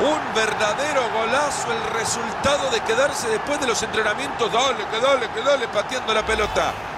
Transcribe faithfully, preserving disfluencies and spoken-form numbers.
Un verdadero golazo, el resultado de quedarse después de los entrenamientos. Dale, que dale, que dale, pateando la pelota.